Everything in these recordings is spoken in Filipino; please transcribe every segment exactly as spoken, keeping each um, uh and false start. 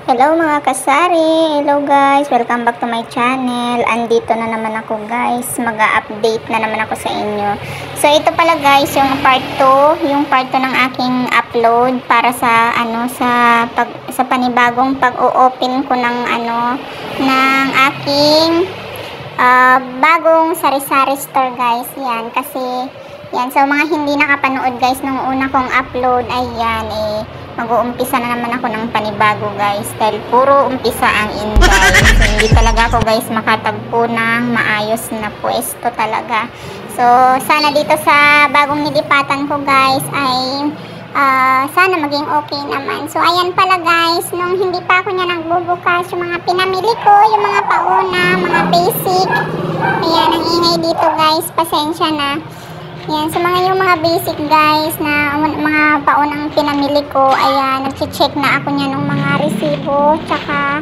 Hello mga kasari! Hello guys! Welcome back to my channel. Andito na naman ako guys. Mag-update na naman ako sa inyo. So ito pala guys, yung part two, yung part two ng aking upload para sa ano sa pag, sa panibagong pag-o-open ko ng ano ng aking uh, bagong sari-sari store guys. Yan kasi yan, so mga hindi nakapanood guys nung una kong upload, ayan eh mag-uumpisa na naman ako ng panibago guys dahil puro umpisa ang inday. So, hindi talaga ako guys makatagpo ng maayos na pwesto talaga. So sana dito sa bagong nilipatan ko guys ay uh, sana maging okay naman. So ayan pala guys, nung hindi pa ako niya nagbubukas, yung mga pinamili ko, yung mga pauna, mga basic, ayan ang ingay dito guys, pasensya na. Yan, sa mga yung mga basic guys na mga paunang pinamili ko, ayan, nag-check na ako niya ng mga resibo, tsaka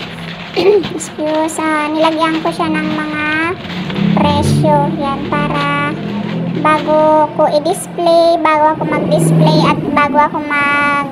excuse, uh, nilagyan ko siya ng mga presyo, yan, para bago ko i-display, bago ako mag-display at bago ako mag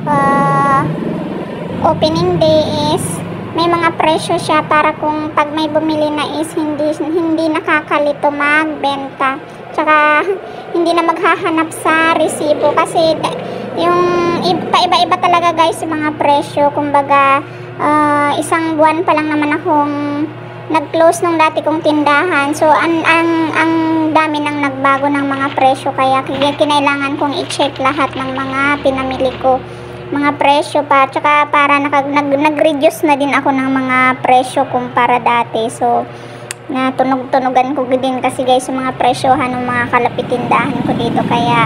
uh, opening day is may mga presyo siya para kung pag may bumili na is hindi, hindi nakakalito magbenta. Tsaka hindi na maghahanap sa resibo kasi yung paiba-iba talaga guys yung mga presyo. Kumbaga uh, isang buwan pa lang naman akong nag-close nung dati kong tindahan. So ang, ang, ang dami nang nagbago ng mga presyo kaya kinailangan kong i-check lahat ng mga pinamili ko. Mga presyo pa, tsaka para nag, nag-reduce na din ako ng mga presyo kumpara dati. So na tunog-tunugan ko din kasi guys yung mga presyohan ng mga kalapitindahan ko dito, kaya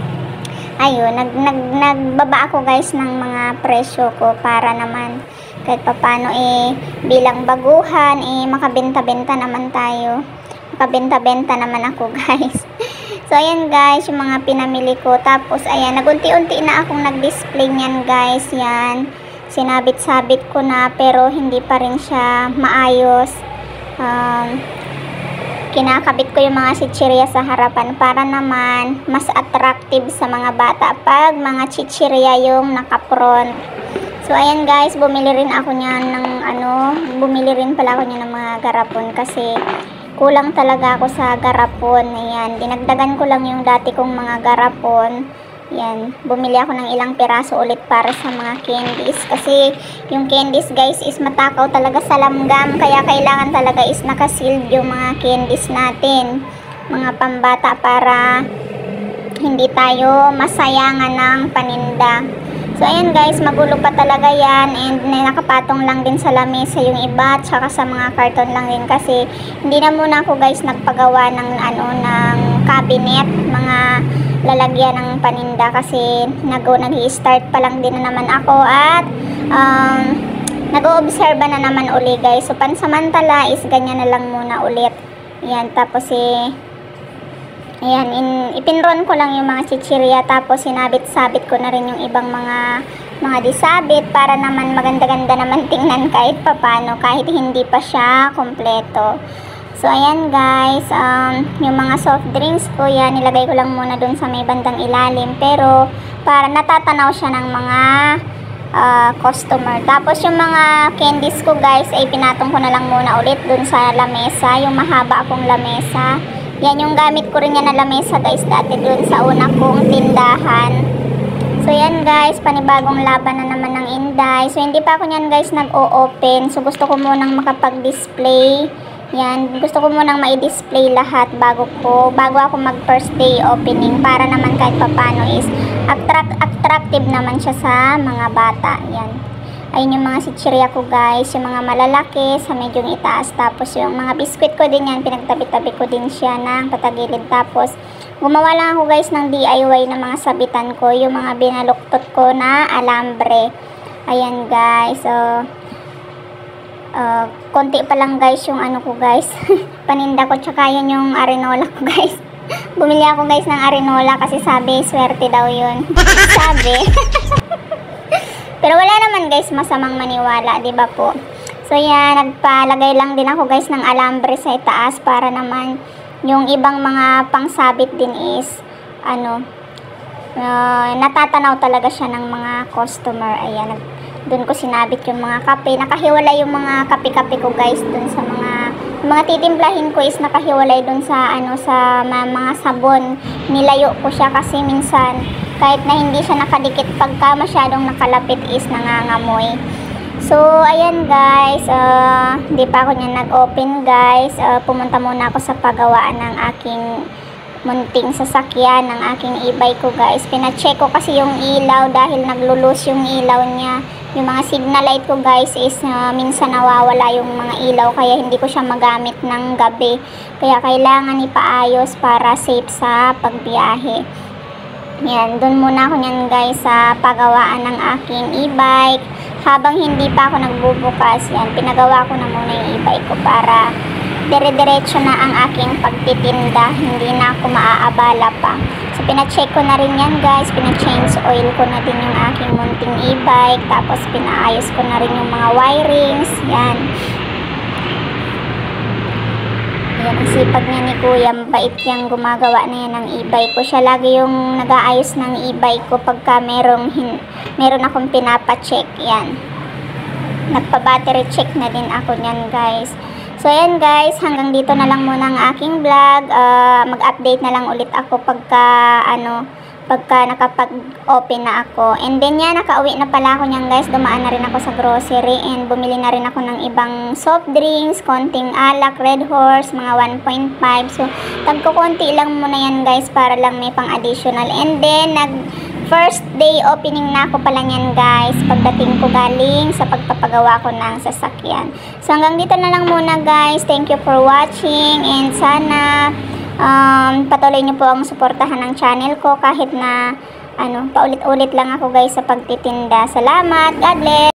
ayun, nag, nag, nagbaba ako guys ng mga presyo ko para naman kahit papano eh bilang baguhan eh makabenta-benta naman tayo, makabenta-benta naman ako guys. So ayan guys yung mga pinamili ko, tapos ayan nagunti-unti na akong nag-display niyan guys. Yan, sinabit-sabit ko na pero hindi pa rin siya maayos. Um, kinakabit ko yung mga chichirya sa harapan para naman mas attractive sa mga bata pag mga chichirya yung nakapront. So ayan guys, bumili rin ako niyan ng ano, bumili rin pala ako niyan ng mga garapon kasi kulang talaga ako sa garapon. Ayan, dinagdagan ko lang yung dati kong mga garapon. Yan, bumili ako ng ilang piraso ulit para sa mga candies kasi yung candies guys is matakaw talaga sa langgam, kaya kailangan talaga is nakasealed yung mga candies natin, mga pambata, para hindi tayo masayangan ng paninda. So ayan guys, magulo pa talaga yan and nakapatong lang din sa lamesa yung iba, tsaka sa mga karton lang din kasi hindi na muna ako guys nagpagawa ng ano ng cabinet, mga lalagyan ng paninda kasi nag-i-start pa lang din na naman ako at um, nag-o-obserba na naman uli guys. So pansamantala is ganyan na lang muna ulit. Yan, tapos eh ayan, in, ipinron ko lang yung mga chichirya, tapos sinabit-sabit ko na rin yung ibang mga mga disabit para naman maganda-ganda naman tingnan kahit papano, kahit hindi pa siya kompleto. So ayan guys, um, yung mga soft drinks ko, yan, nilagay ko lang muna dun sa may bandang ilalim, pero para natatanaw siya ng mga uh, customer. Tapos yung mga candies ko guys ay pinatong ko na lang muna ulit dun sa lamesa, yung mahaba akong lamesa. Yan yung gamit ko rin yan na lamesa guys dati dun sa una kong tindahan. So yan guys, panibagong laban na naman ng Inday. So hindi pa ako nyan guys nag-o-open, so gusto ko munang makapag-display. Yan, gusto ko munang ma-display lahat bago ko, bago ako mag first day opening para naman kahit papano is attract, attractive naman siya sa mga bata. Yan. Ayun yung mga chichirya ko guys, yung mga malalaki sa medyong itaas, tapos yung mga biskwit ko din yan, pinagtabi-tabi ko din siya ng patagilid. Tapos gumawa lang ako guys ng D I Y na mga sabitan ko, yung mga binaluktot ko na alambre. Ayan guys, so Uh, konti pa lang guys yung ano ko guys paninda ko, tsaka yun yung arenola ko guys. Bumili ako guys ng arenola kasi sabi swerte daw yun sabi pero wala naman guys masamang maniwala, di ba po? So yan, nagpalagay lang din ako guys ng alambre sa itaas para naman yung ibang mga pangsabit din is ano uh, natatanaw talaga siya ng mga customer. Ayan, nag Doon ko sinabit yung mga kape. Nakahiwalay yung mga kape-kape ko guys doon sa mga mga titimplahin ko is nakahiwalay doon sa ano sa mga, mga sabon. Nilayo ko siya kasi minsan kahit na hindi siya nakadikit, pagka masyadong nakalapit is nangangamoy. So ayan guys, uh, hindi pa ako niya nag-open guys. Uh, pumunta muna ako sa pagawaan ng aking munting sasakyan, ng aking e-bike ko guys. Pina-check ko kasi yung ilaw dahil naglulus yung ilaw niya. Yung mga signal light ko guys is uh, minsan nawawala yung mga ilaw, kaya hindi ko siya magamit ng gabi. Kaya kailangan ipaayos para safe sa pagbiyahe. Yan, dun muna ako niyan guys sa pagawaan ng aking e-bike. Habang hindi pa ako nagbubukas, yan, pinagawa ko na muna yung e-bike ko para dire-diretso na ang aking pagtitinda, hindi na ako maaabala pa. So pina-check ko na rin yan guys, pina-change oil ko na din yung aking munting e-bike, tapos pinaayos ko na rin yung mga wirings, yan. Yan, ang sipag niya ni Kuya, mabait yung gumagawa na yan ng e-bike ko. Siya lagi yung nag-aayos ng e-bike ko pagka merong hin meron akong pinapacheck, yan. Nagpa-battery check na din ako niyan guys. So ayan guys, hanggang dito na lang muna ang aking vlog. Uh, mag-update na lang ulit ako pagka ano, pagka nakapag-open na ako. And then yan, nakauwi na pala ako niyan guys. Dumaan na rin ako sa grocery and bumili na rin ako ng ibang soft drinks, konting alak, Red Horse, mga one point five. So tagko-konti lang muna yan guys para lang may pang additional. And then nag first day opening na ako pala niyan guys, pagdating ko galing sa pagpapagawa ko ng sasakyan. So hanggang dito na lang muna guys. Thank you for watching and sana um, patuloy niyo po ang suportahan ng channel ko kahit na ano, paulit-ulit lang ako guys sa pagtitinda. Salamat, God bless!